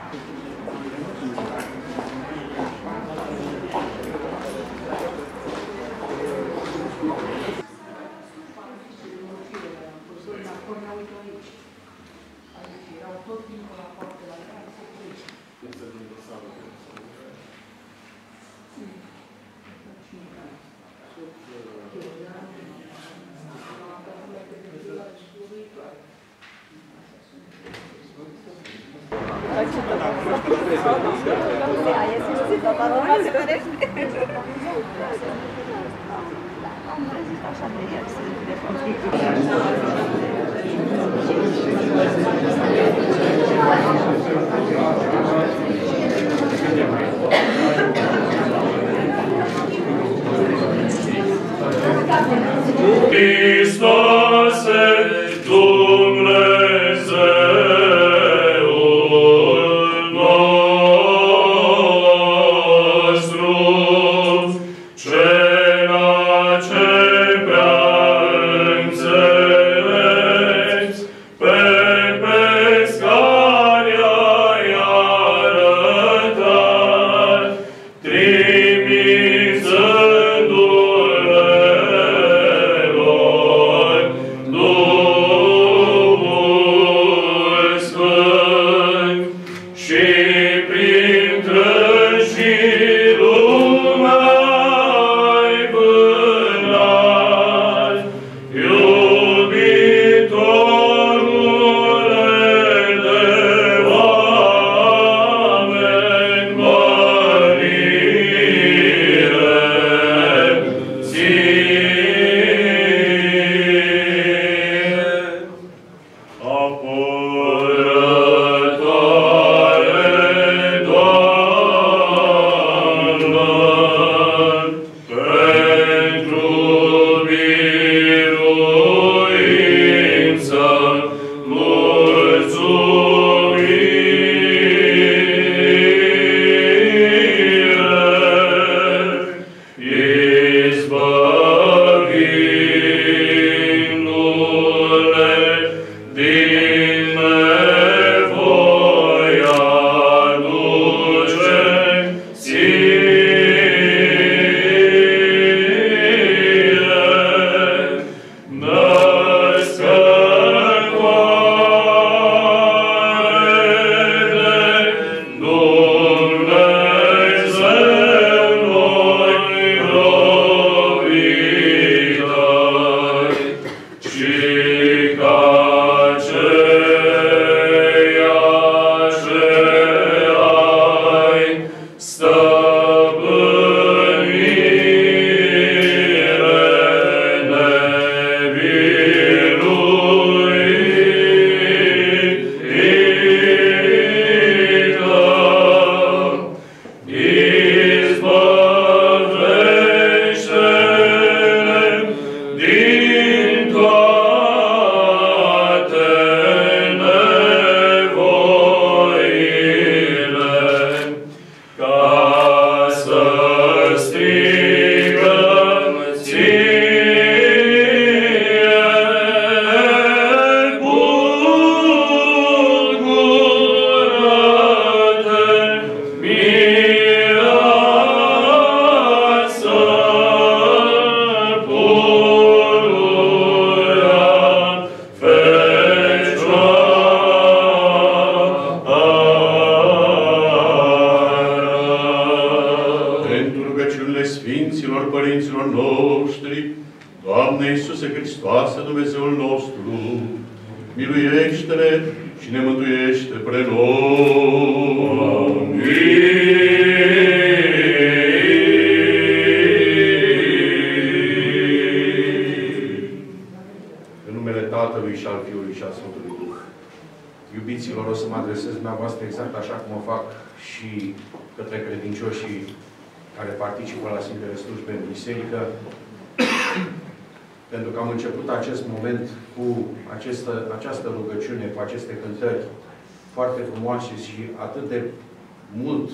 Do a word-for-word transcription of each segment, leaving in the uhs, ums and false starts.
Pentru că am început acest moment cu această, această rugăciune, cu aceste cântări foarte frumoase și atât de mult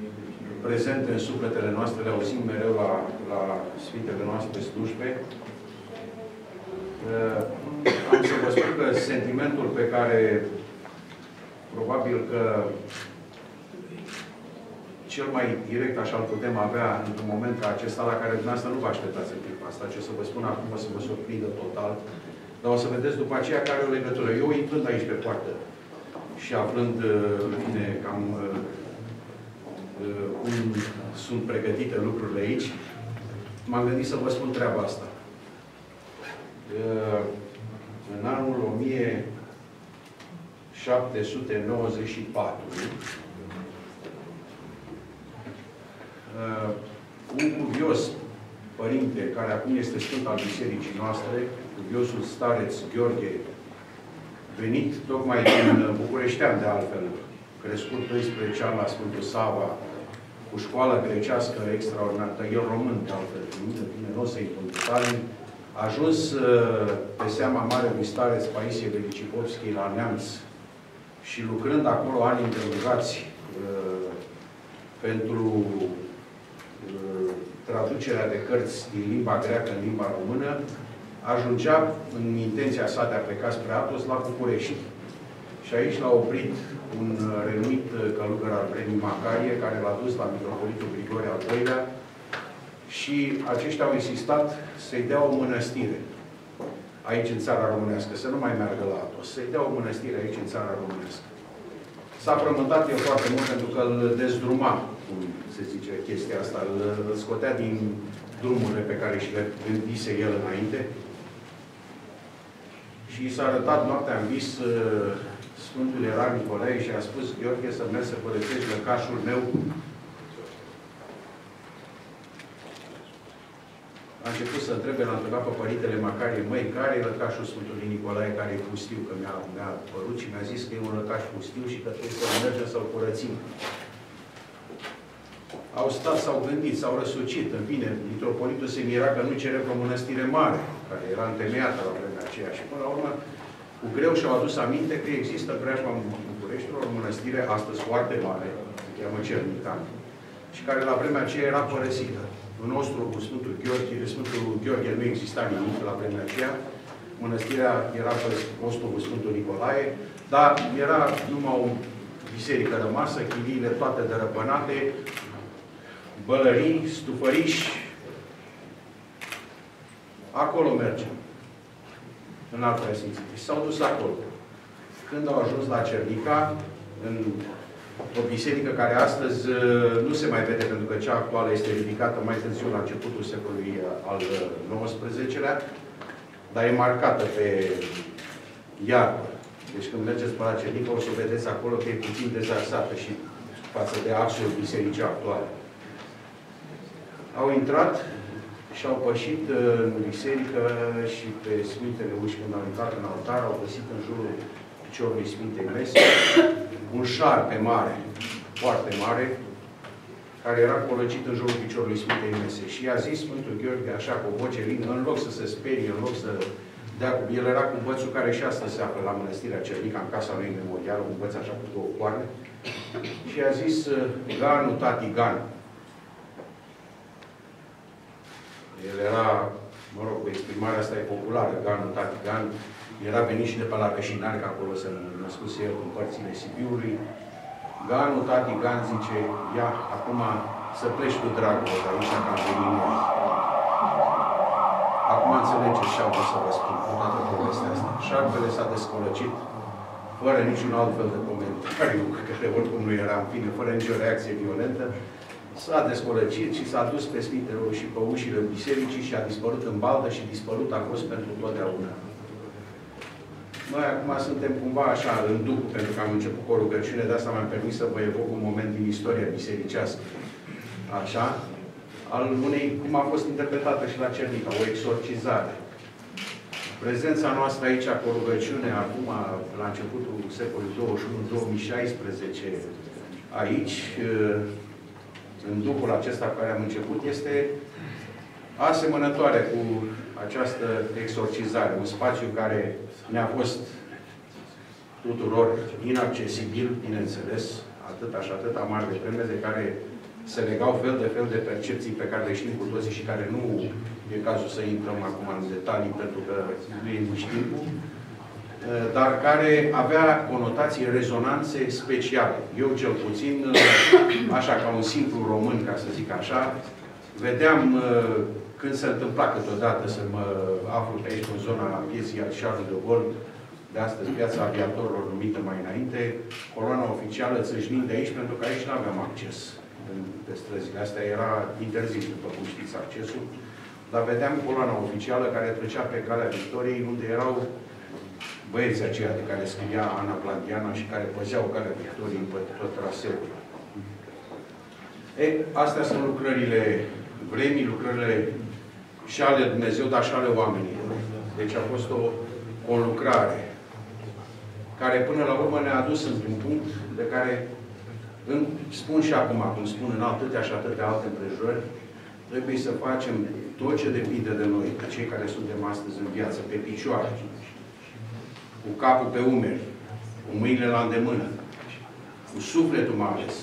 prezente în sufletele noastre, le auzim mereu la, la Sfintele noastre slujbe. Am să vă spun că sentimentul pe care probabil că cel mai direct așa-l putem avea într-un moment ca acesta, la care dumneavoastră nu vă așteptați în clipa asta. Ce o să vă spun acum o să vă surprindă total. Dar o să vedeți după aceea care are o legătură. Eu, intrând aici pe poartă și aflând, în fine, cam uh, cum sunt pregătite lucrurile aici, m-am gândit să vă spun treaba asta. Uh, în anul o mie șapte sute nouăzeci și patru, uh, un cuvios părinte, care acum este sfânt al bisericii noastre, cuviosul stareț Gheorghe, venit tocmai din Bucureștean, de altfel, crescut doisprezece ani la Sfântul Sava, cu școală grecească extraordinară, el român, de altfel, în fine, nu o să intru în detalii, a ajuns pe seama marelui stareț Paisie Velicipovski la Neamț și lucrând acolo ani îndelungați uh, pentru uh, traducerea de cărți din limba greacă în limba română, ajungea, în intenția sa de a pleca spre Atos, la București. Și aici l-a oprit un renumit călugăr al vremii Macarie, care l-a dus la mitropolitul Grigore al doilea și aceștia au insistat să-i dea o mănăstire aici, în țara românească, să nu mai meargă la Atos, să-i dea o mănăstire aici, în țara românească. S-a frământat el foarte mult pentru că îl dezdruma, cum se zice chestia asta, îl, îl scotea din drumurile pe care și le gândise el înainte. Și i s-a arătat noaptea în vis uh, Sfântul Ierar Nicolae și a spus: Gheorghe, să mergi să părăsești lăcașul meu. A început să întrebe, l-a întrebat pe părintele Macarie: măi, care e lăcașul Sfântului Nicolae care e pustiu? Că mi-a mi părut și mi-a zis că e un lăcaș pustiu și că trebuie să mergem să-l curățim. Au stat, s-au gândit, s-au răsucit. În fine, mitropolitul se mira că nu cere o mănăstire mare, care era întemeiată la vremea aceea. Și până la urmă, cu greu și-au adus aminte că există preajma Bucureștilor, o mănăstire astăzi foarte mare, se cheamă Cernican, și care la vremea aceea era părăsită. În nostru, cu Sfântul Gheorghe, Sfântul Gheorghe nu exista nimic la vremea aceea. Mănăstirea era postul cu Sfântul Nicolae, dar era numai o biserică rămasă, chiliile toate dărăpânate, bălării, stufăriși. Acolo mergem. În altă esență. Și s-au dus acolo. Când au ajuns la Cernica, în o biserică care astăzi nu se mai vede, pentru că cea actuală este ridicată mai târziu, la începutul secolului al nouăsprezecelea, dar e marcată pe iarbă. Deci când mergeți pe la Cernica, o să vedeți acolo că e puțin dezaxată și față de axul bisericii actuale. Au intrat și au pășit în biserică și pe Sfintele Uși. Când au intrat în altar, au găsit în jurul piciorului Sfintei Mese un șarpe mare, foarte mare, care era colăcit în jurul piciorului Sfintei Mese. Și i-a zis Sfântul Gheorghe, așa, cu o voce lină, în loc să se sperie, în loc să dea cu... El era cu bățul care și astăzi se află la Mănăstirea Cernica, în casa lui memorială, un băț așa cu două coarne. Și i-a zis: Ganu, tati, Ganu. El era, mă rog, cu exprimarea asta e populară, Ganu, tati, Ganu. Era venit și de pe la Peșinari, că acolo se născuse el în părțile Sibiului. Ganu, tati, Gan, zice: ia, acum să pleci cu dragul de aici, că am venit noi. Acum înțelegeți ce am vrut să vă spun cu toată povestea asta. Șarpele s-a descolăcit, fără niciun alt fel de comentariu, care oricum nu era, în fine, fără nicio reacție violentă. S-a descolăcit și s-a dus pe Sfintele și pe ușile bisericii și a dispărut în baldă și dispărut a fost pentru totdeauna. Noi acum suntem cumva așa în duh, pentru că am început cu o rugăciune, de asta mi-am permis să vă evoc un moment din istoria bisericească. Așa? Al unei, cum a fost interpretată și la Cernica, o exorcizare. Prezența noastră aici cu o rugăciune, acum, la începutul secolului douăzeci și unu două mii șaisprezece, aici, în duhul acesta cu care am început, este asemănătoare cu această exorcizare. Un spațiu care ne-a fost tuturor inaccesibil, bineînțeles, atâta și atâta mari de vreme, de care se legau fel de fel de percepții pe care le știm cu toții și care nu e cazul să intrăm acum în detalii, pentru că nu e nici timpul. dar care avea conotații, rezonanțe speciale. Eu, cel puțin, așa ca un simplu român, ca să zic așa, vedeam când se întâmpla câteodată să mă aflu pe aici, în zona pieței Charles de Gaulle, de astăzi, piața aviatorilor numită mai înainte, coloana oficială țâșnind de aici, pentru că aici nu aveam acces pe străzile astea. Era interzis, după cum știți, accesul. Dar vedeam coloana oficială care trecea pe Calea Victoriei, unde erau băieții aceia de care scria Ana Plantiana și care păzeau Calea Victoriei pe tot traseul. E, astea sunt lucrările vremii, lucrările și ale Dumnezeu, dar și ale oamenilor. Deci a fost o, o lucrare care până la urmă ne-a adus într-un punct de care îmi spun și acum, cum spun în atâtea și atâtea alte împrejurări, trebuie să facem tot ce depinde de noi, de cei care suntem astăzi în viață, pe picioare, cu capul pe umeri, cu mâinile la îndemână, cu sufletul mai ales,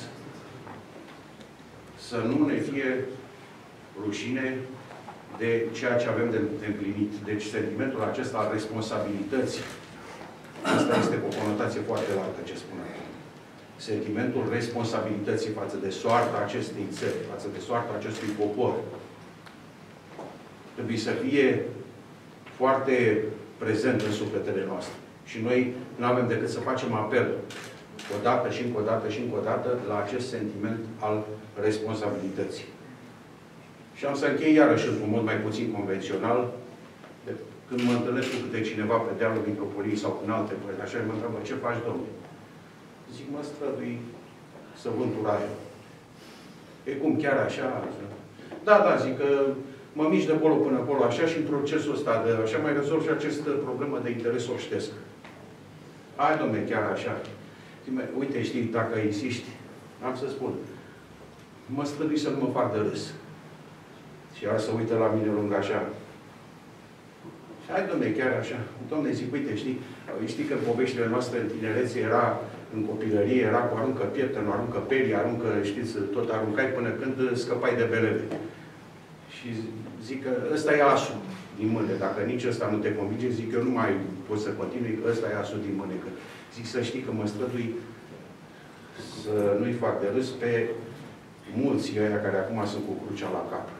să nu ne fie rușine de ceea ce avem de împlinit. Deci sentimentul acesta al responsabilității, asta este o conotație foarte largă, ce spun acum. Sentimentul responsabilității față de soarta acestei țări, față de soarta acestui popor, trebuie să fie foarte prezent în sufletele noastre. Și noi nu avem decât să facem apel o dată și încă o dată și încă o dată la acest sentiment al responsabilității. Și am să închei iarăși într-un mod mai puțin convențional, de când mă întâlnesc cu câte cineva pe dealul Mitropoliei sau în alte părți, așa mă întreabă, ce faci, domnule? Zic, mă strădui să vând uraiul. E cum, chiar așa? Da, da, zic că mă mișc de acolo până acolo, așa, și în procesul ăsta, de, așa mai rezolv și această problemă de interes obștesc. Hai, dom'le, chiar așa. Zic, uite, știi, dacă insisti, am să spun, mă strădui să nu mă fac de râs. Și iar să uită la mine lung așa. Și hai, dom'le, chiar așa. Dom'le, zic, uite, știi, știi că poveștile noastre în tinerețe era, în copilărie, era cu aruncă piept, nu aruncă perii, aruncă, știți, tot aruncai până când scăpai de belele. Și zic că ăsta e asul din mâne. Dacă nici ăsta nu te convinge, zic că eu nu mai pot să continui, că ăsta e asul din mâne. Că zic să știi că mă strădui să nu-i fac de râs pe mulți ăia care acum sunt cu crucea la cap.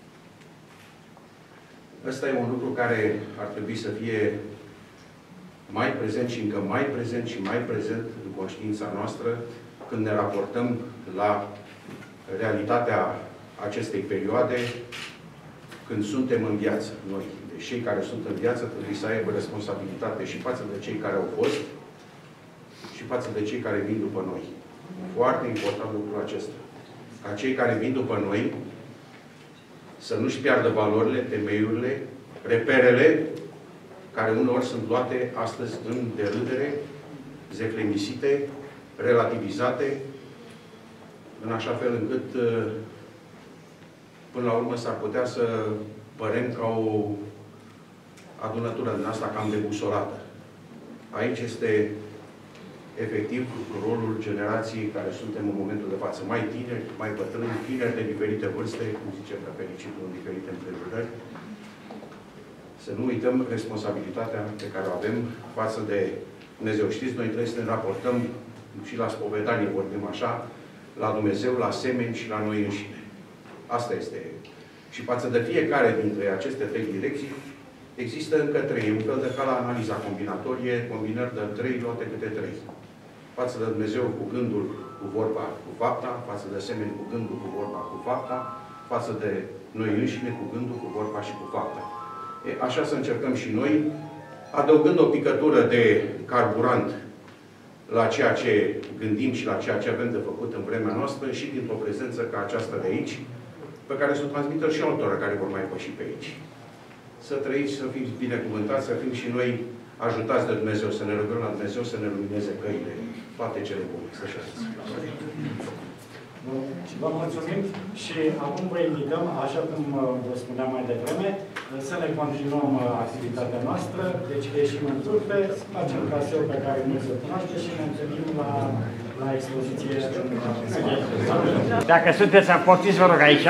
Ăsta e un lucru care ar trebui să fie mai prezent și încă mai prezent și mai prezent în conștiința noastră când ne raportăm la realitatea acestei perioade, când suntem în viață, noi. Deci cei care sunt în viață trebuie să aibă responsabilitate și față de cei care au fost și față de cei care vin după noi. Foarte important lucrul acesta. Ca cei care vin după noi să nu-și piardă valorile, temeiurile, reperele, care uneori sunt luate astăzi în derâdere, zeflemisite, relativizate, în așa fel încât până la urmă s-ar putea să părem ca o adunătură din asta cam debusolată. Aici este efectiv rolul generației care suntem în momentul de față mai tineri, mai bătrâni, tineri de diferite vârste, cum zice prea fericitul, în diferite împrejurări. Să nu uităm responsabilitatea pe care o avem față de Dumnezeu. Știți, noi trebuie să ne raportăm și la spovedanie, vorbim așa, la Dumnezeu, la semeni și la noi înșine. Asta este. Și față de fiecare dintre aceste trei direcții, există încă trei. Un fel de ca la analiza combinatorie, combinări de trei luate câte trei. Față de Dumnezeu cu gândul, cu vorba, cu fapta, față de semeni cu gândul, cu vorba, cu fapta, față de noi înșine cu gândul, cu vorba și cu fapta. E, așa să încercăm și noi, adăugând o picătură de carburant la ceea ce gândim și la ceea ce avem de făcut în vremea noastră și dintr-o prezență ca aceasta de aici, pe care să o transmită și altora care vor mai păși pe aici. Să trăiți, să fiți binecuvântați, să fim și noi ajutați de Dumnezeu, să ne rugăm la Dumnezeu să ne lumineze căile, toate cele bune. Să știți. Vă mulțumim și acum vă invităm, așa cum vă spuneam mai devreme, să ne continuăm activitatea noastră, deci ieșim în turpe, facem caseul pe care nu se cunoaște și ne întâlnim la, la expoziție. Dacă sunteți aportiți, vă rog aici.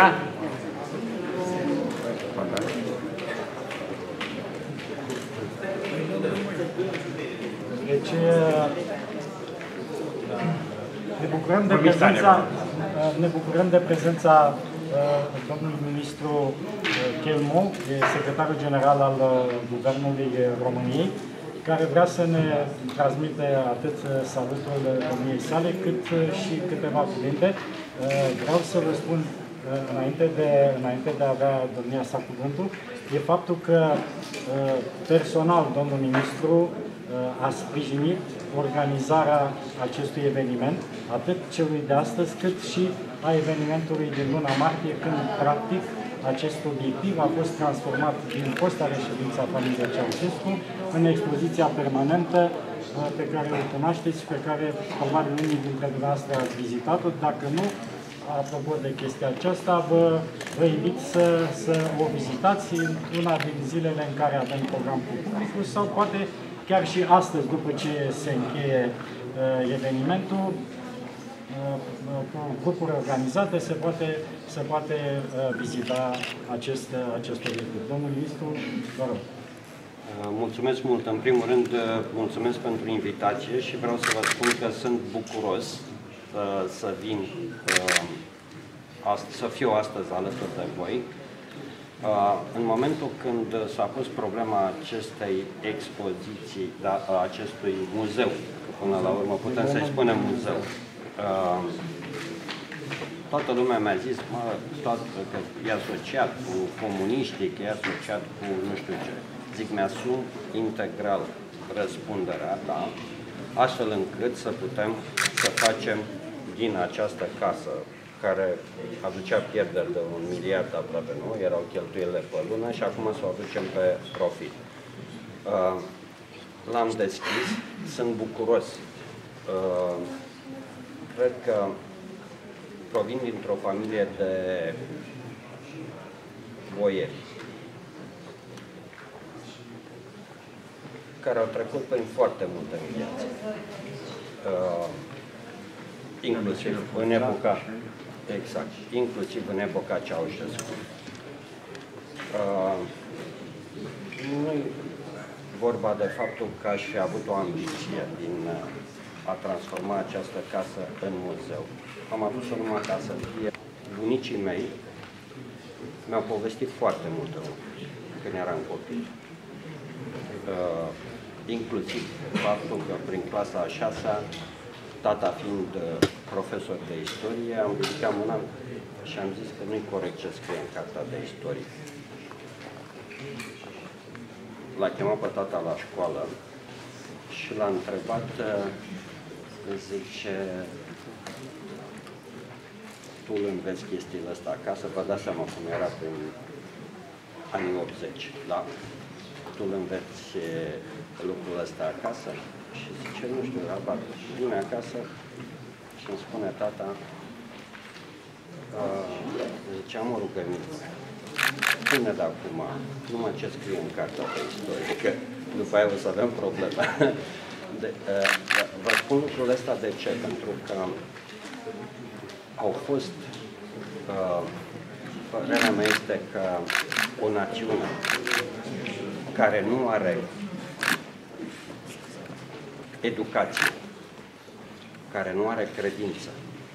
Ne bucurăm de prezența, ne bucurăm de prezența domnului ministru Chelmo, secretarul general al Guvernului României, care vrea să ne transmite atât salutul domniei sale, cât și câteva cuvinte. Vreau să vă spun, înainte de, înainte de a avea domnia sa cuvântul, e faptul că personal domnul ministru a sprijinit organizarea acestui eveniment, atât celui de astăzi, cât și a evenimentului din luna martie, când, practic, acest obiectiv a fost transformat din fosta reședință a familiei Ceaușescu în expoziția permanentă pe care o cunoașteți și pe care probabil unii dintre dumneavoastră ați vizitat-o. Dacă nu, apropo de chestia aceasta, vă, vă invit să, să o vizitați în una din zilele în care avem program cu publicul sau poate chiar și astăzi, după ce se încheie uh, evenimentul, uh, cu grupuri organizate, se poate, se poate uh, vizita acest, uh, acest obiectiv. Domnul ministru, vă rog. Mulțumesc mult. În primul rând, mulțumesc pentru invitație și vreau să vă spun că sunt bucuros uh, să vin, uh, să fiu astăzi alături de voi. Uh, în momentul când s-a pus problema acestei expoziții, da, acestui muzeu, până la urmă putem să-i spunem muzeu, uh, toată lumea mi-a zis mă, toată, că e asociat cu comuniștii, că e asociat cu nu știu ce. Zic, mi-asum integral răspunderea, da, astfel încât să putem să facem din această casă, care aducea pierderi de un miliard aproape, nu? Erau cheltuielile pe lună și acum să o aducem pe profit. Uh, L-am deschis, sunt bucuros. Uh, cred că provin dintr-o familie de boieri care au trecut prin foarte multe în viață. Uh, inclusiv în epoca, exact, inclusiv în epoca Ceaușescu. Uh, nu-i vorba de faptul că aș fi avut o ambiție din a transforma această casă în muzeu. Am adus-o numai ca să fie. Bunicii mei mi-au povestit foarte multe lucruri când eram copil. Uh, inclusiv faptul că prin clasa a șasea, tata fiind uh, profesor de istorie, am ridicat mâna și am zis că nu-i corect ce scrie în cartea de istorie. L-a chemat pe tata la școală și l-a întrebat, uh, zice, tu îl înveți chestiile astea acasă, vă dați seama cum era prin anii optzeci, da? Tu îl înveți lucrul ăsta acasă? Și zice, nu știu, rabat, vine acasă și îmi spune tata, uh, zice, am o rugăminte, spune de acum numai ce scrie în cartea de istorie, că după aia o să avem probleme. De, uh, vă spun lucrul ăsta de ce? Pentru că au fost, uh, părerea mea este că o națiune care nu are educație, care nu are credință,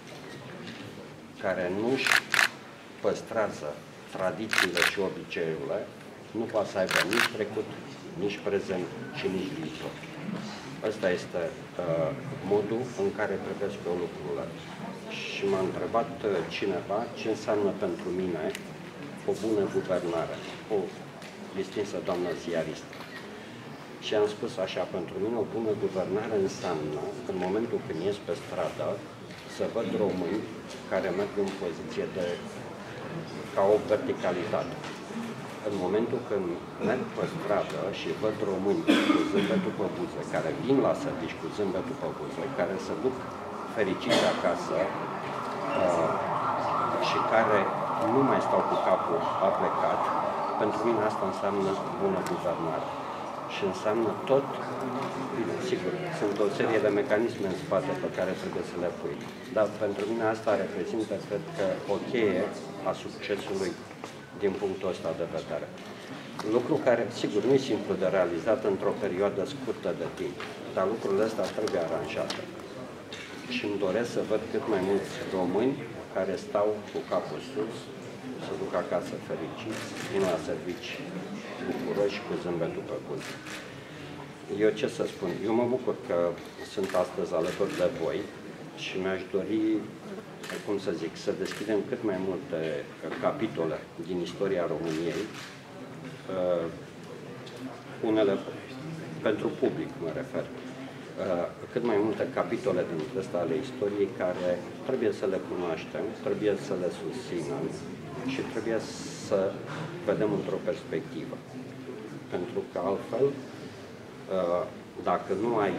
care nu-și păstrează tradițiile și obiceiurile, nu poate să aibă nici trecut, nici prezent și nici viitor. Ăsta este uh, modul în care privesc eu lucrurile. Și m-a întrebat uh, cineva ce înseamnă pentru mine o bună guvernare, o distinsă doamnă ziaristă. Și am spus așa, pentru mine o bună guvernare înseamnă, în momentul când ies pe stradă, să văd români care merg în poziție de, ca o verticalitate. În momentul când merg pe stradă și văd români cu zâmbetul pe buze, care vin la servici cu zâmbetul pe buze, care se duc fericiți acasă uh, și care nu mai stau cu capul aplecat, pentru mine asta înseamnă bună guvernare. Și înseamnă tot, bine, sigur, sunt o serie de mecanisme în spate pe care trebuie să le pui. Dar pentru mine asta reprezintă, cred că, o cheie a succesului din punctul ăsta de vedere. Lucru care, sigur, nu e simplu de realizat într-o perioadă scurtă de timp, dar lucrurile astea trebuie aranjate. și îmi doresc să văd cât mai mulți români care stau cu capul sus, să duc acasă fericiți, vin la servici bucuroși cu zâmbetul pe buze. Eu ce să spun? Eu mă bucur că sunt astăzi alături de voi și mi-aș dori, cum să zic, să deschidem cât mai multe capitole din istoria României, uh, unele pentru public, mă refer, uh, cât mai multe capitole dintre astea ale istoriei care trebuie să le cunoaștem, trebuie să le susținem și trebuie să vedem într-o perspectivă. Pentru că altfel, uh, dacă nu ai,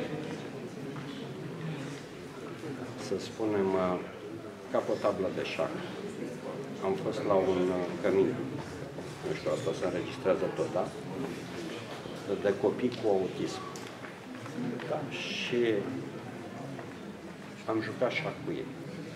să spunem, uh, ca pe o tablă de șah. Am fost la un cămin, nu știu, asta se înregistrează tot, da? De copii cu autism. Da. Și am jucat șah cu ei.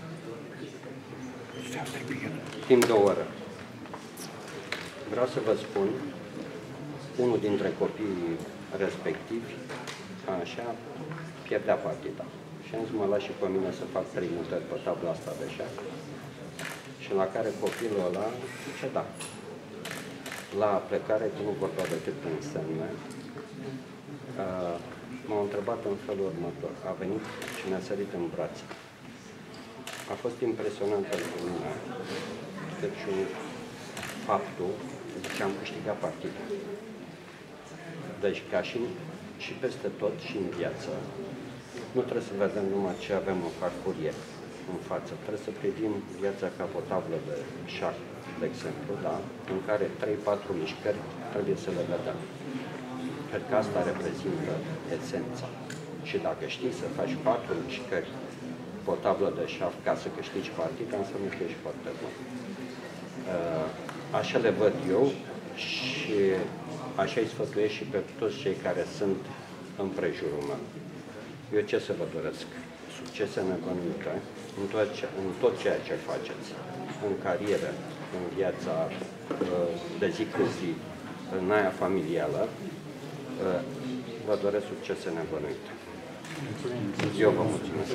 Timp de o oră. Vreau să vă spun, unul dintre copiii respectivi, așa, pierdea partida. Și am zis, mă las și pe mine să fac trei mutări pe tabla asta de șah. Și la care copilul ăla zice, da. La plecare, că nu vorbea decât în semne, uh, m-au întrebat în felul următor. A venit și mi-a sărit în brațe. A fost impresionant pentru mine. Deci faptul, zice, am câștigat partida. Deci, ca și, și peste tot și în viață, nu trebuie să vedem numai ce avem în parcurie în față. Trebuie să privim viața ca o tablă de șah, de exemplu, da? În care trei patru mișcări trebuie să le vedem. Cred că asta reprezintă esența. Și dacă știi să faci patru mișcări pe o tablă de șah ca să câștigi partida, înseamnă că ești foarte bun. Așa le văd eu și așa îi sfătuiesc și pe toți cei care sunt în prejurul meu. Eu ce să vă doresc? Succese nebănuite în tot, ce, în tot ceea ce faceți, în carieră, în viața de zi cu zi, în aia familială. Vă doresc succese nebănuite. Eu vă mulțumesc.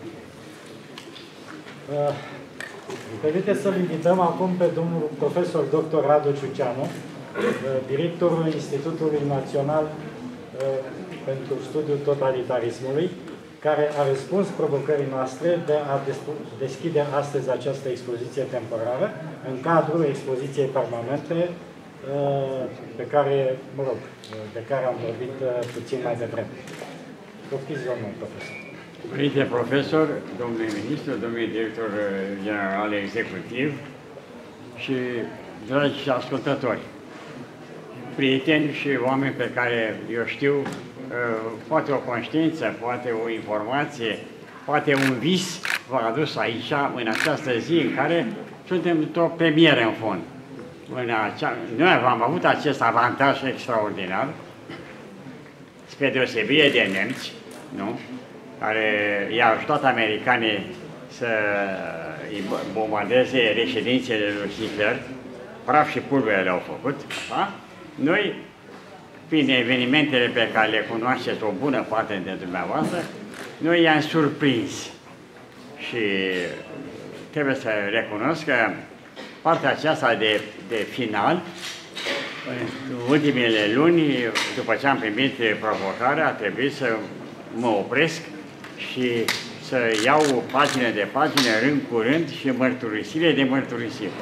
Permite să-l invităm acum pe domnul profesor doctor Radu Ciuceanu, directorul Institutului Național pentru Studiul Totalitarismului, care a răspuns provocării noastre de a deschide astăzi această expoziție temporară în cadrul expoziției permanente pe care, mă rog, de care am vorbit puțin mai devreme. Poftiți, domnul profesor. Părinte profesor, domnule ministru, domnule director general executiv și dragi ascultători, prieteni și oameni pe care eu știu, poate o conștiință, poate o informație, poate un vis v-a adus aici, în această zi în care suntem tot pe miere în fond. În acea... Noi am avut acest avantaj extraordinar, spre deosebire de nemți, nu? Care i-au ajutat americanii să îi bombardeze reședințele lui Hitler, praf și pulbere le-au făcut, da? Noi, prin evenimentele pe care le cunoașteți o bună parte dintre dumneavoastră, noi i-am surprins și trebuie să recunosc că partea aceasta de, de final, în ultimele luni, după ce am primit provocarea, a trebuit să mă opresc și să iau pagine de pagine, rând cu rând și mărturisire de mărturisire.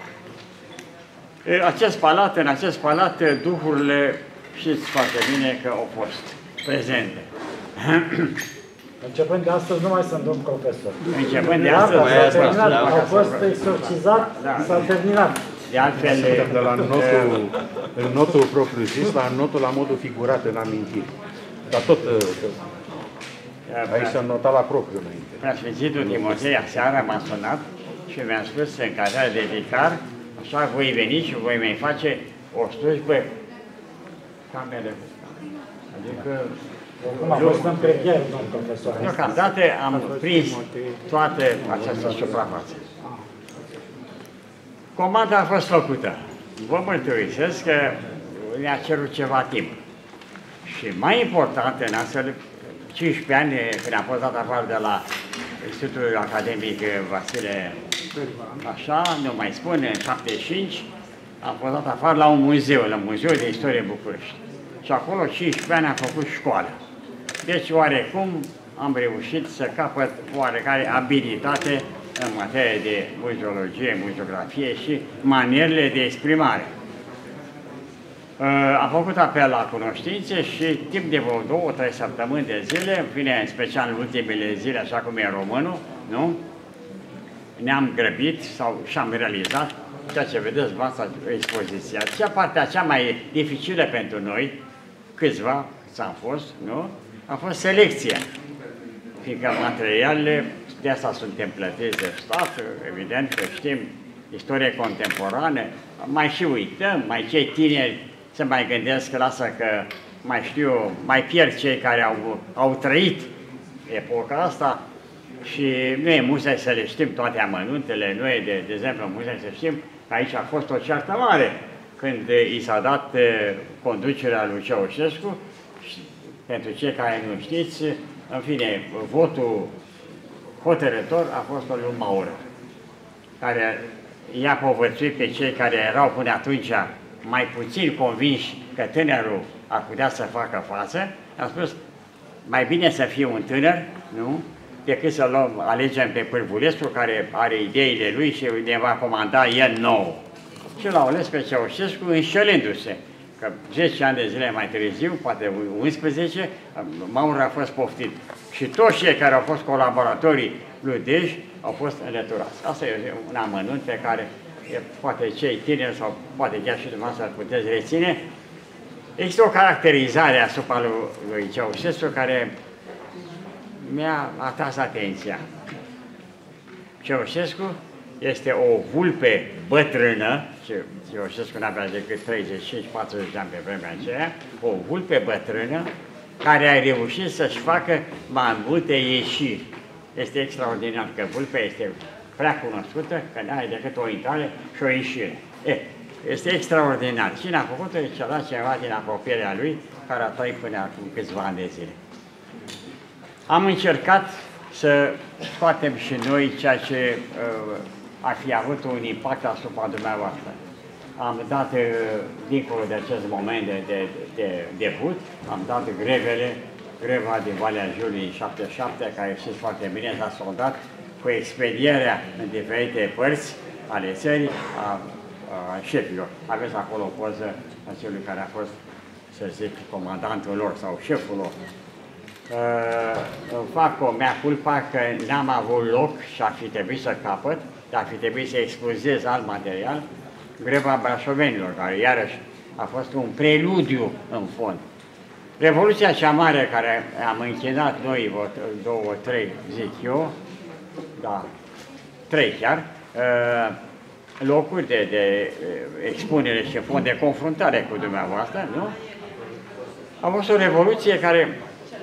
Acest palat, în acest palat, duhurile, știți foarte bine că au fost prezente. Începând de astăzi nu mai sunt domn profesor. Începând de astăzi, terminat, au fost exorcizat, da. S-a terminat. De altfel, suntem de la notul, în notul propriu-zis, la notul la modul figurat în amintiri. Dar tot, aici s-a notat la propriu înainte. Preasfințitul Timotei aseară m-a sunat și mi-a spus în cazare de vicar, așa voi veni și voi mai face o slujbă camere. Adică Acum a fost în preghieri, domn profesor. Deocamdată am prins toată această suprafață. Comanda a fost făcută. Vă mărturisesc că ne-a cerut ceva timp. Și mai important în astfel, cincisprezece ani, când am fost dat afară de la Institutul Academic Vasile, așa, nu mai spun, în șaptezeci și cinci, am fost dat afară la un muzeu, la Muzeul de Istorie București. Și acolo cincisprezece ani am făcut școală. Deci, oarecum, am reușit să capăt oarecare abilitate în materie de muzeologie, muzeografie și manierele de exprimare. Am făcut apel la cunoștințe și timp de vreo două, trei săptămâni de zile, în fine, în special în ultimele zile, așa cum e românul, nu? Ne-am grăbit sau și-am realizat ceea ce vedeți în asta expoziția. Cea partea cea mai dificilă pentru noi, câțiva s-am fost, nu? A fost selecția. Fiindcă materialele, de asta suntem plătiți de stat, evident că știm istorie contemporană, mai și uităm, mai cei tineri se mai gândesc că lasă că mai știu, mai pierd cei care au, au trăit epoca asta și nu e musai să le știm toate amănuntele, nu e de, de exemplu musai să știm că aici a fost o ceartă mare când i s-a dat conducerea lui Ceaușescu și pentru cei care nu știți, în fine, votul hotărător a fost al lui Maură, care i-a povățuit pe cei care erau până atunci mai puțin convinși că tânărul ar putea să facă față. A spus, mai bine să fie un tânăr, nu? Decât să luăm, alegem pe Pârvulescu, care are ideile lui și ne va comanda el nou. Și l-au ales pe Ceaușescu înșelându-se, că zece ani de zile mai târziu, poate unsprezece, Maură a fost poftit. Și toți cei care au fost colaboratorii lui Dej au fost înlăturați. Asta e un amănunt pe care poate cei tineri sau poate chiar și dumneavoastră ar puteți reține. Există o caracterizare asupra lui, lui Ceaușescu care mi-a atras atenția. Ceaușescu este o vulpe bătrână, Ceaușescu n-avea decât treizeci și cinci patruzeci de ani pe vremea aceea, o vulpe bătrână care a reușit să-și facă mai multe ieșiri. Este extraordinar că vulpea este prea cunoscută, că nu are decât o intrare și o ieșire. E, este extraordinar. Cine a făcut-o e ceva, ceva din apropierea lui, care a trăit până acum câțiva ani de zile. Am încercat să scoatem și noi ceea ce uh, ar fi avut un impact asupra dumneavoastră. Am dat, uh, dincolo de acest moment de, de, de debut, am dat grevele, greva din Valea Jiului în șaptezeci și șapte, care știți foarte bine s-a soldat cu expedierea în diferite părți ale țării a, a șefilor. Aveți acolo o poză a celui care a fost, să zic, comandantul lor sau șeful lor. Uh, fac o mea culpa că n-am avut loc și ar fi trebuit să capăt, dar ar fi trebuit să expozez alt material, greva brașovenilor, care iarăși a fost un preludiu în fond. Revoluția cea mare care am închinat noi, două, trei, zic eu, da, trei chiar, locuri de, de expunere și fond de confruntare cu dumneavoastră, nu? A fost o revoluție care,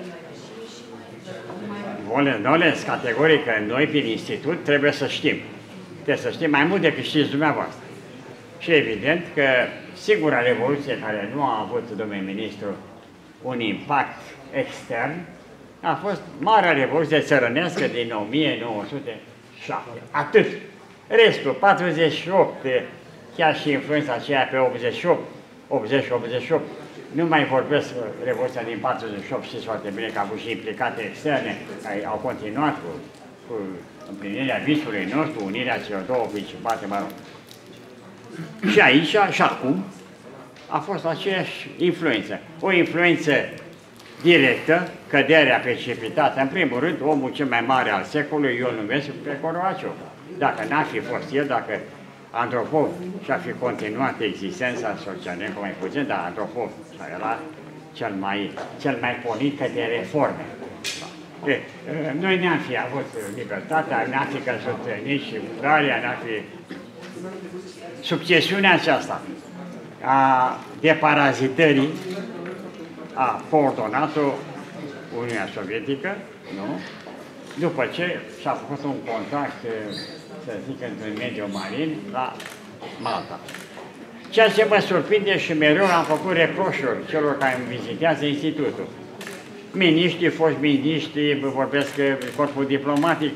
volens categoric, că noi, prin institut, trebuie să știm. Trebuie să știm mai mult decât știți dumneavoastră. Și evident că singura revoluție care nu a avut, domnule ministru, un impact extern, a fost Marea Revoluție Țărănească din o mie nouă sute șapte. Atât. Restul, patruzeci și opt, chiar și influența aceea pe optzeci și opt, optzeci optzeci și opt, nu mai vorbesc Revoluția din patruzeci și opt, știți foarte bine că a avut și implicate externe, care au continuat cu, cu împlinirea visului nostru, unirea celor două principate, mă rog. Și aici, și acum, a fost aceeași influență. O influență directă, căderea precipitată. În primul rând, omul cel mai mare al secolului, eu îl numesc pe Gorbaciov. Dacă n-ar fi fost el, dacă Andropov și-ar fi continuat existența Socialenco mai puțin, dar Andropov era cel mai, cel mai pornit către reforme. E, noi ne-am fi avut libertatea, ne-am fi căzut nici Ungaria, ne-am fi... Succesiunea aceasta a deparazitării a coordonat-o Uniunea Sovietică, nu? După ce și-a făcut un contact, să zic, într-un mediu marin la Malta. Ceea ce mă surprinde și mereu am făcut reproșuri celor care îmi vizitează institutul. miniștri, foști miniștri, vorbesc corpul diplomatic,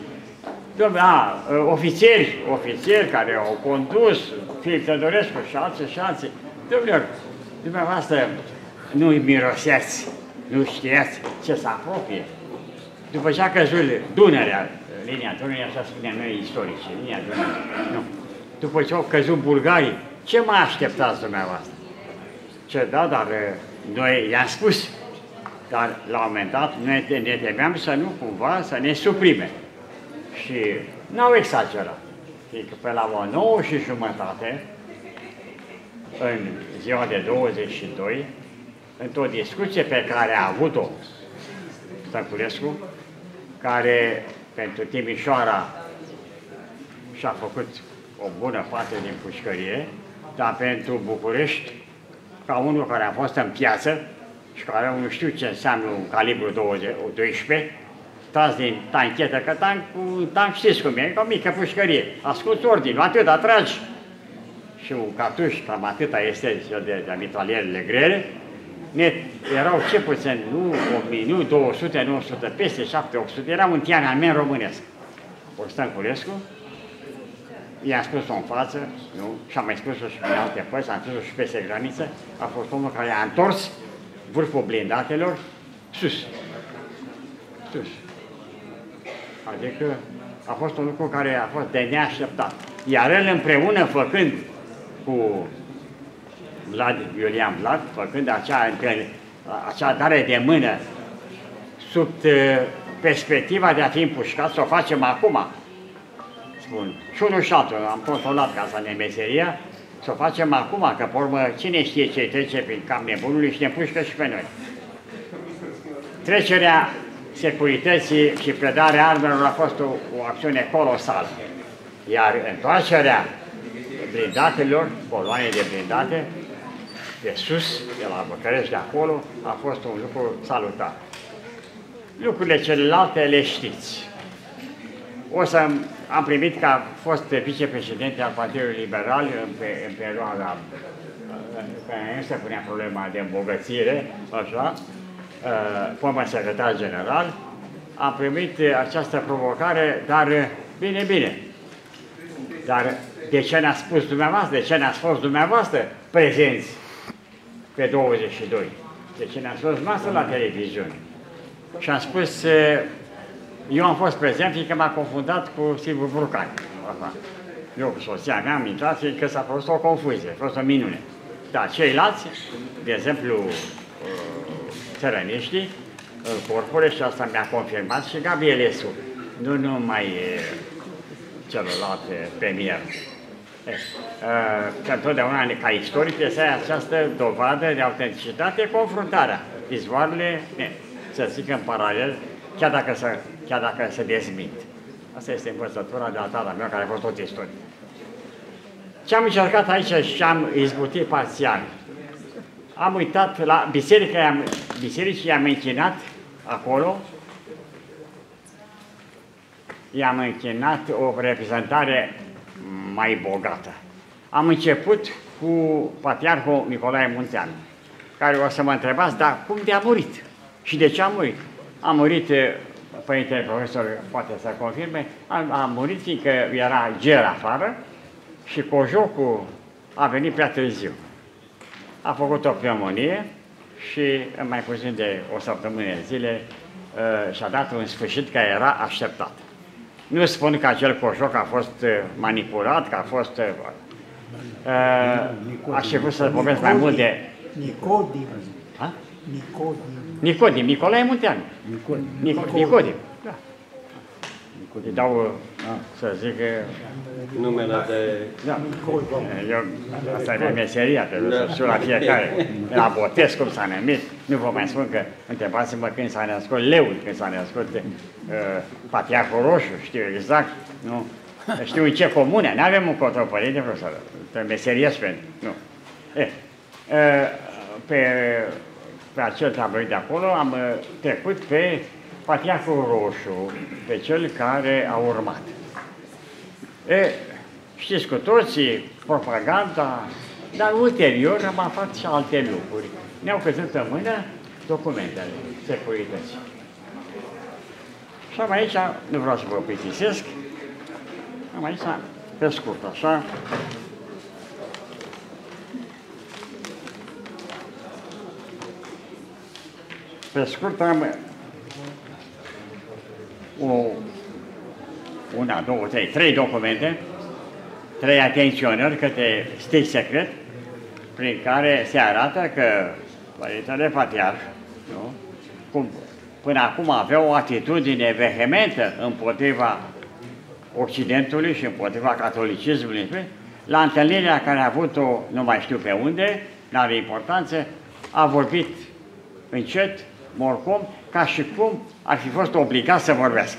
a, ofițeri, ofițeri care au condus, Filip Teodorescu și alții și alții. Domnilor, dumneavoastră nu-i miroseați, nu știați ce se apropie. După ce a căzut Dunărea, linia Dunării, așa spunem noi istorici, linia Dunării, nu. După ce au căzut bulgarii, ce mai așteptați dumneavoastră? Ce da, dar noi i-am spus, dar la un moment dat noi ne temeam să nu cumva să ne suprime. Și n-au exagerat. Fiindcă pe la o nouă și jumătate, în ziua de douăzeci și doi, într-o discuție pe care a avut-o Stănculescu, care pentru Timișoara și-a făcut o bună parte din pușcărie, dar pentru București, ca unul care a fost în piață și care nu știu ce înseamnă un calibru doisprezece, tras din tanchetă, că tank, tank știți cum e, ca o mică pușcărie, ascult ordinul, atât, atragi. Și un cartuș, cam atâta este cel de, de mitralierele grele, ne, erau ce puțin, nu o mie, nu două sute, nouă sute, peste șapte opt sute, era un Tiananmen românesc. O Stănculescu, i-am spus-o în față, nu? Și am mai spus-o și pe alte părți, am spus-o și peste graniță, a fost omul care a întors vârful blindatelor sus. Sus. Adică a fost un lucru care a fost de neașteptat. Iar el împreună, făcând cu Vlad, Iulian Vlad, făcând acea, acea dare de mână sub perspectiva de a fi împușcat, să o facem acum. Spun, și unul și altul, am controlat casa de meseria, să o facem acum, că pe urmă cine știe ce trece prin cap nebunului și ne împușcă și pe noi. Trecerea securității și predarea armelor a fost o, o acțiune colosală. Iar întoarcerea blindatelor, coloane de blindate, de sus, de la București, de acolo, a fost un lucru salutar. Lucrurile celelalte le știți. O să am primit ca fost vicepreședinte al Partidului Liberal în, pe, în perioada când nu se punea problema de îmbogățire, așa, formă secretar general, am primit această provocare, dar bine, bine. Dar de ce ne-a spus dumneavoastră, de ce ne-a spus dumneavoastră prezenți pe douăzeci și doi? De ce ne-a spus dumneavoastră la televiziune? Și am spus, eu am fost prezent fiindcă m-a confundat cu Silviu Brucan. Eu cu soția mea am intrat fiindcă s-a fost o confuzie, a fost o minune. Dar ceilalți, de exemplu, țărăniștii, corpore, și asta mi-a confirmat și Gabrielescu, nu numai celălalt premier. Că întotdeauna, ca istoric, este această dovadă de autenticitate, confruntarea. Izvoarele, să zic în paralel, chiar dacă se, chiar dacă se dezmint. Asta este învățătura de la tata mea, care a fost tot istoric. Ce am încercat aici și am izbutit parțial. Am uitat la biserică, bisericii, i-am închinat acolo, i-am închinat o reprezentare mai bogată. Am început cu Patriarhul Nicolae Munteanu, care o să mă întrebați, dar cum de a murit? Și de ce a murit? A murit, părintele profesor poate să confirme, a, a murit fiindcă era ger afară și cojocul a venit prea târziu. A făcut o pneumonie și în mai puțin de o săptămână de zile uh, și-a dat un sfârșit care era așteptat. Nu spun că acel cojoc a fost uh, manipulat, că a fost... Uh, uh, aș fi vrut să vorbesc mai mult de... Nicodim. Ha? Nicodim. Nicodim, Nicolae Munteanu. Nicodim. Nic Nicodim. Da. Îi dau, da, să zic... Numele de... Da. Eu, asta e meseria, trebuie să știu la fiecare. La botez, cum s-a numit, nu vă mai spun că întrebați-mă când s-a născut leul, când s-a născut uh, Patriarhul Roșu, știu exact, nu? Știu în ce comune, nu avem un cotropărinte, profesor, meseriesc pentru, nu. E, uh, pe, pe acel tabloid de acolo am uh, trecut pe Patriarhul Roșu, pe cel care a urmat. E, știți cu toții, propaganda, dar ulterior am aflat și alte lucruri. Ne-au căzut în mână documentele securității. Și am aici, nu vreau să vă plictisesc, am aici, pe scurt, așa, pe scurt am o, una, două, trei, trei documente, trei atenționări către stic secret, prin care se arată că Părintele Patriarh, nu? Cum până acum avea o atitudine vehementă împotriva Occidentului și împotriva catolicismului, la întâlnirea care a avut-o, nu mai știu pe unde, n-are importanță, a vorbit încet, morcom, ca și cum ar fi fost obligat să vorbească.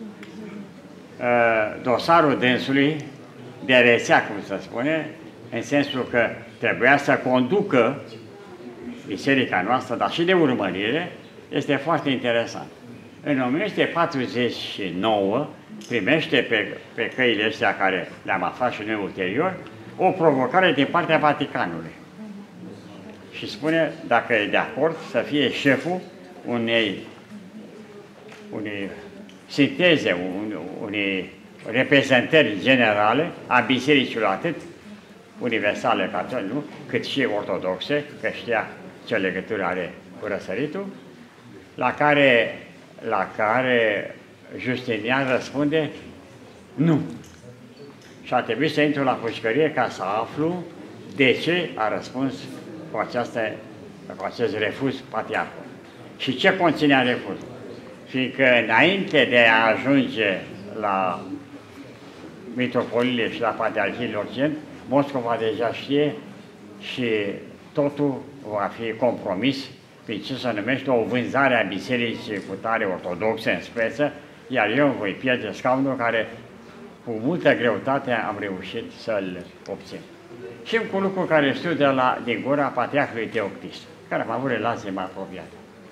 Dosarul dânsului de rețea, cum se spune, în sensul că trebuia să conducă biserica noastră, dar și de urmărire, este foarte interesant. În o mie nouă sute patruzeci și nouă primește pe, pe căile astea care le-am aflat și noi ulterior, o provocare din partea Vaticanului. Și spune, dacă e de acord, să fie șeful unei, unei sinteze, unei reprezentări generale a bisericilor atât universale catolice, cât și ortodoxe, că știa ce legătură are cu răsăritul, la care, la care Justinian răspunde nu. Și a trebuit să intru la pușcărie ca să aflu de ce a răspuns cu, această, cu acest refuz patriarhul. Și ce conținea refuzul? Fiindcă înainte de a ajunge la mitropoliile și la patriarhiile Occident, Moscova deja știe și totul va fi compromis prin ce se numește o vânzare a bisericii cu tare ortodoxe în speță, iar eu voi pierde scaunul care cu multă greutate am reușit să-l obțin. Și cu lucru care știu de la, din gura Patriarhului Teoctist, care am avut relații mai apropiate.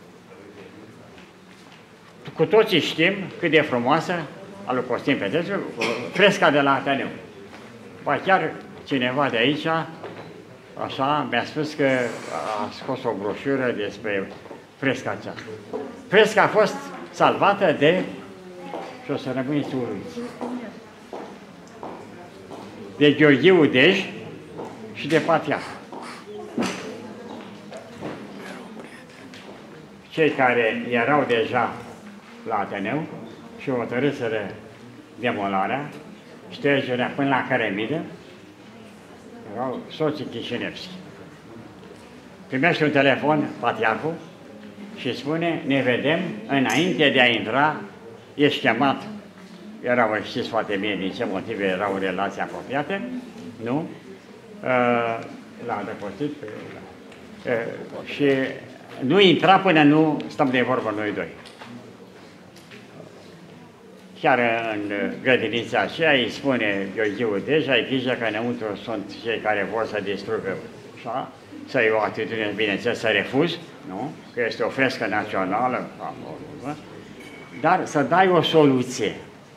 Cu toții știm cât de frumoasă a lui Costin Petrescu, fresca de la Ateneu. Ba chiar cineva de aici, așa, mi-a spus că a scos o broșură despre fresca aceasta. Fresca a fost salvată de, și o să rămâneți uluiți, de Gheorghe Udej și de Patriarh. Cei care erau deja la Ateneu și hotărâseră demolarea, ștergerea până la Cărămidă, erau soții Chișinevski. Primește un telefon Patriarhul și spune, ne vedem înainte de a intra, ești chemat. Erau, știți foarte bine din ce motive erau relații apropiate, nu? L-a adăpostit și nu intra până nu stăm de vorbă noi doi. Chiar în grădinița aceea îi spune Gheorghe Udej, ai grijă că înăuntru sunt cei care vor să distrugă, așa, să ai o atitudine, bineînțeles, să refuz, nu? Că este o frescă națională, dar să dai o soluție.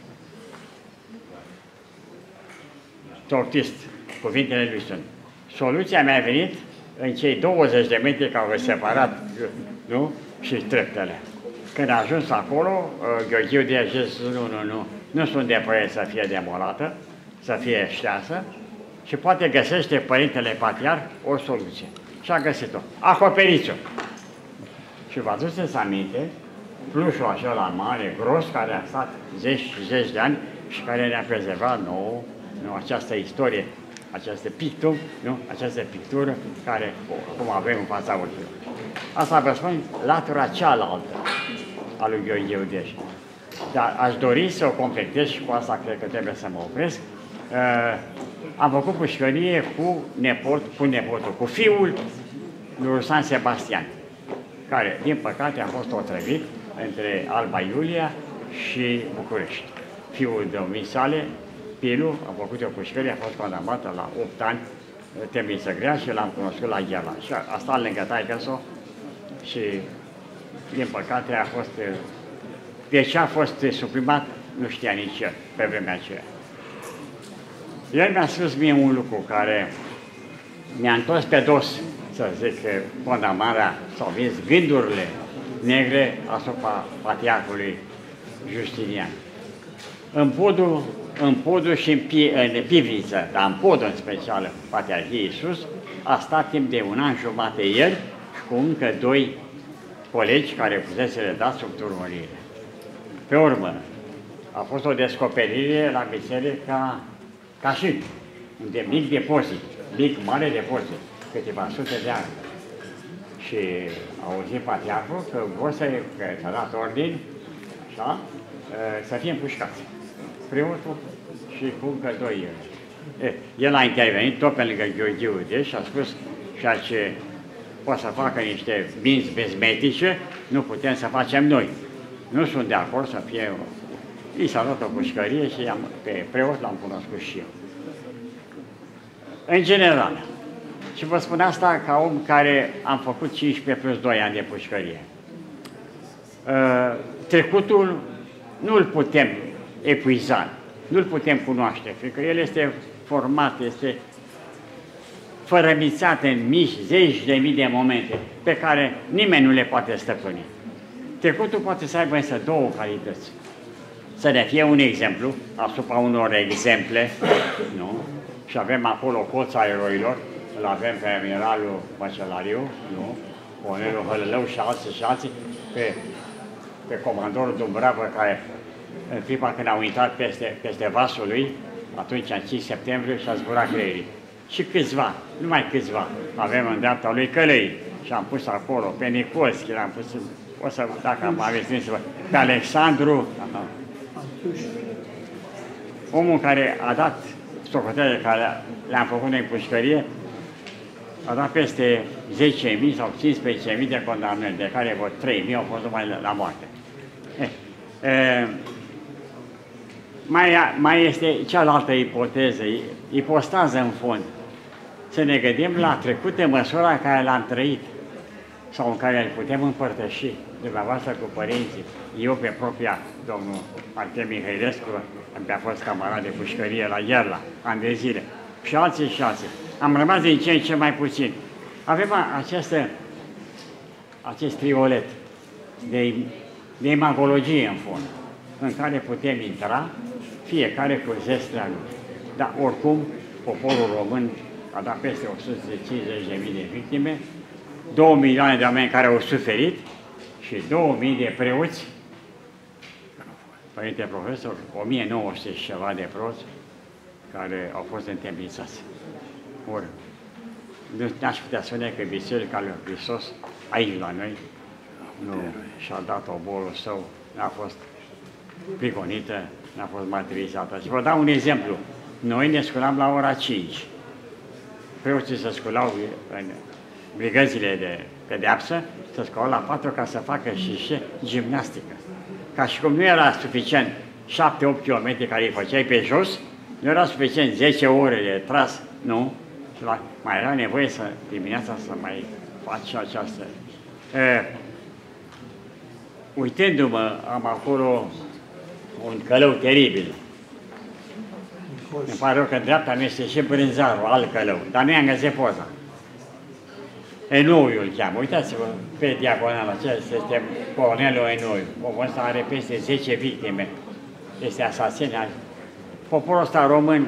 Teoctist, cuvintele lui sunt. Soluția mi-a venit în cei douăzeci de metri care au separat, nu? Și treptele. Când a ajuns acolo, Gheorghe Udej a zis, nu, nu, nu, nu sunt de părere să fie demolată, să fie șteasă și poate găsește Părintele Patriarh o soluție. Și a găsit-o. Acoperiți-o. Și vă aduceți aminte, plușul acela mare, gros, care a stat zeci și zeci de ani și care ne-a prezervat nouă, nu, această istorie, această pictură, nu, această pictură care, cum avem în fața ochilor. Asta vă spun, latura cealaltă a lui Gheorghe Udej. Dar aș dori să o completez și cu asta cred că trebuie să mă opresc. Uh, am făcut pușcărie cu, nepot, cu nepotul, cu fiul lui San Sebastian, care, din păcate, a fost otrăvit între Alba Iulia și București. Fiul domnii sale, Pilu, a făcut o pușcărie, a fost condamnată la opt ani, temniță grea și l-am cunoscut la Gheala. Și a stat lângă taică-s-o și, din păcate, a fost... De ce a fost suprimat, nu știa nici el, pe vremea aceea. El mi-a spus mie un lucru care mi-a întors pe dos să zic, condamnarea sau vins gândurile negre asupra patriarhului Justinian. În podul, în podul și în, pi, în pivniță, dar în podul în special, Patriarhiei sus, a stat timp de un an jumate el și cu încă doi colegi care fusese dat sub turmărire. Pe urmă, a fost o descoperire la biserica Cașin, unde mic depozit, mic mare depozit, câteva sute de ani. Și a auzit patriarhul că vor să, că s-a dat ordin, da? Să fie împușcați. Preotul și cu încă doi. El a intervenit tot pe lângă Gheorghe Udeș și a spus ceea ce poate să facă niște minți bezmetice, nu putem să facem noi. Nu sunt de acord să fie... I s-a dat o pușcărie și pe preot l-am cunoscut și eu. În general, și vă spun asta ca om care am făcut cincisprezece plus doi ani de pușcărie. Trecutul nu-l putem epuiza, nu-l putem cunoaște, fiindcă el este format, este fărămițat în mici, zeci de mii de momente pe care nimeni nu le poate stăpâni. Trecutul poate să aibă însă două calități. Să ne fie un exemplu asupra unor exemple, nu? Și avem acolo coța eroilor, îl avem pe amiralul Măcelariu, nu? Colonelul Hălălău și alții și alții, pe, pe comandorul Dumbravă, care în clipa când au intrat peste, peste vasul lui, atunci în cinci septembrie și-a zburat creierii. Și câțiva, numai câțiva, avem în dreapta lui Călăi și am pus acolo pe Nicolski, l-am pus, o să, dacă am aveți timp să vă, pe Alexandru, aha. Omul care a dat socotele care le-am făcut noi în pușcărie, a dat peste zece mii sau cincisprezece mii de condamnări, de care vreo trei mii au fost numai la, la moarte. Eh, eh, mai, mai este cealaltă ipoteză, ipostază în fond. Să ne gândim la trecut în măsura care l-am trăit sau în care îl putem împărtăși, dumneavoastră cu părinții. Eu pe propria, domnul Artem Mihailescu, am fost camarad de pușcărie la Gherla, ani de zile, și alții și alții. Am rămas din ce în ce mai puțin. Avem această, acest triolet de, de imagologie în fond, în care putem intra, fiecare cu zestrea lui. Dar oricum, poporul român a dat peste o sută cincizeci de mii de victime, două milioane de oameni care au suferit și două mii de preoți, părinte profesor, o mie nouă sute și ceva de preoți care au fost întemnițați. Ori, nu aș putea spune că Biserica lui Hristos, aici la noi, nu și-a dat obolul său, n-a fost prigonită, n-a fost martirizată. Și vă dau un exemplu. Noi ne sculam la ora cinci. Preoții se sculau în brigăzile de pedeapsă, se sculau la patru ca să facă și și gimnastică. Ca și cum nu era suficient șapte opt kilometri care îi făceai pe jos, nu era suficient zece ore de tras, nu? Mai era nevoie să dimineața să mai faci această. E, uitându-mă, am acolo un călău teribil. Îmi pare rău că în dreapta mea este și brânzarul, alt călău, dar nu i-am găsit poza. Enoiu îl cheamă, uitați-vă pe diagonal, acesta este colonelul Enoiu. Omul ăsta are peste zece victime, este asasin. Poporul ăsta român,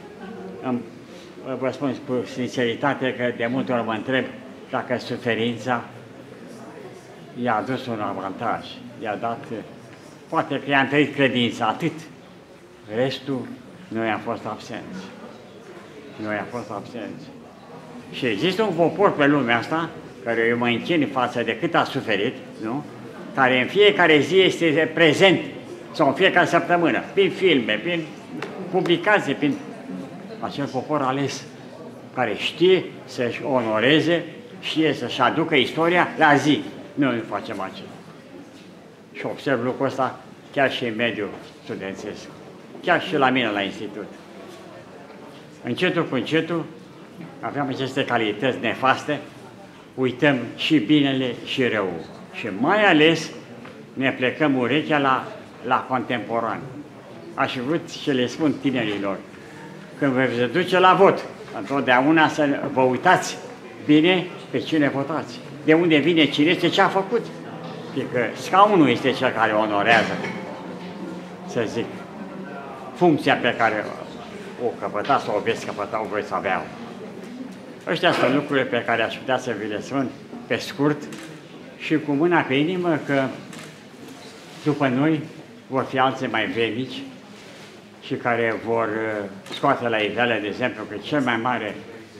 vă spun cu sinceritate că de multe ori mă întreb dacă suferința i-a adus un avantaj, i-a dat, poate că i-a întărit credința, atât. Restul, noi am fost absenți. Noi am fost absenți. Și există un popor pe lumea asta, care eu mă închin față de cât a suferit, nu? Care în fiecare zi este prezent, sau în fiecare săptămână, prin filme, prin publicații, prin acel popor ales, care știe să-și onoreze, știe să-și aducă istoria la zi. Noi nu facem acest. Și observ lucrul ăsta chiar și în mediul studențesc, chiar și la mine la institut. Încetul cu încetul aveam aceste calități nefaste, uităm și binele și răul. Și mai ales ne plecăm urechea la, la contemporan. Aș vrut și le spun tinerilor, când vă veți duce la vot, întotdeauna să vă uitați bine pe cine votați. De unde vine cine este ce a făcut. Adică scaunul este cel care onorează, să zic, funcția pe care o căpătați sau o veți căpăta, voi să aveau. Ăștia sunt lucrurile pe care aș putea să vi le spun pe scurt și cu mâna pe inimă că după noi vor fi alții mai vrednici și care vor scoate la iveală, de exemplu, că cel mai mare,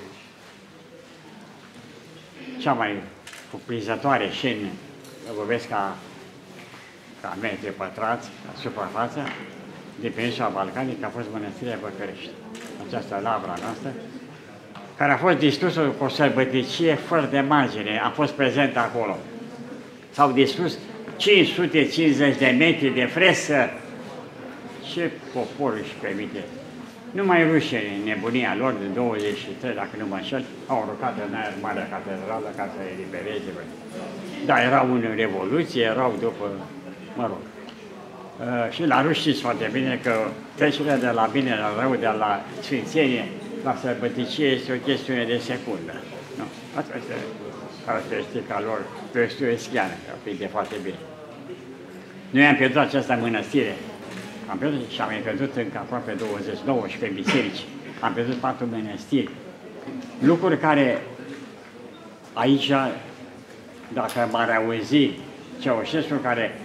cea mai cuprinzătoare și în vorbesc ca, ca metri pătrați, ca suprafață, de peninsula balcanică a fost Mănăstirea Băcărești. Această lavra noastră, care a fost distrusă cu o sărbăticie fără de margine, a fost prezent acolo. S-au distrus cinci sute cincizeci de metri de frescă. Ce poporul își permite? Numai rușii, în nebunia lor de douăzeci și trei, dacă nu mă înșel, au urcat în aer Marea Catedrală ca să elibereze. Dar erau în Revoluție, erau după, mă rog. Uh, și la ruși știți foarte bine că trecerea de la bine la rău, de la sfințenie la sărbăticie este o chestiune de secundă. Nu? Asta este caracteristica lor prestueschiană, că prinde foarte bine. Noi am pierdut această mănăstire. Am pierdut și am pierdut încă aproape douăzeci, nouăsprezece biserici. Am pierdut patru mănăstiri. Lucruri care aici, dacă m-ar auzi Ceaușescu, care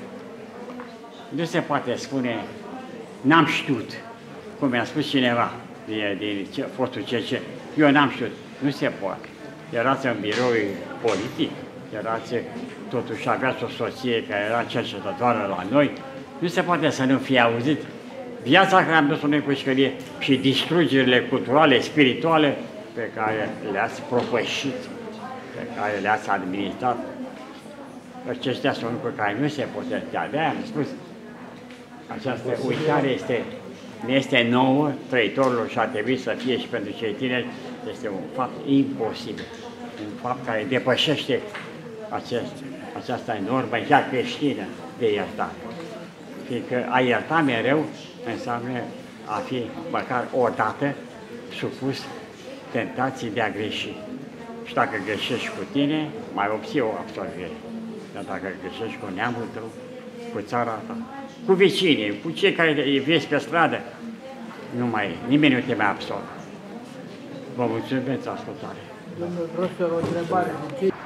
nu se poate spune, n-am știut, cum mi-a spus cineva din fostul C C, eu n-am știut, nu se poate. Erați în birou politic, erați, totuși aveați o soție care era cercetătoare la noi, nu se poate să nu fie auzit viața care am dus-o noi cu șcărie și distrugerile culturale, spirituale pe care le-ați propășit, pe care le-ați administrat. Acestea sunt lucruri care nu se pot putea. De-aia am spus, această uitare este, este nouă, trăitorilor și ar trebui să fie și pentru cei tineri, este un fapt imposibil, un fapt care depășește acest, această normă, chiar creștină, de iertare. Fiindcă a ierta mereu înseamnă a fi măcar o dată supus tentații de a greși. Și dacă greșești cu tine, mai obții o absolvire. Dar dacă greșești cu neamul tău, cu țara ta, cu vecinii, cu cei care îi vezi pe stradă, nu mai, nimeni nu te mai absolvă. Vă mulțumesc pentru ascultare. Domnul profesor, o întrebare.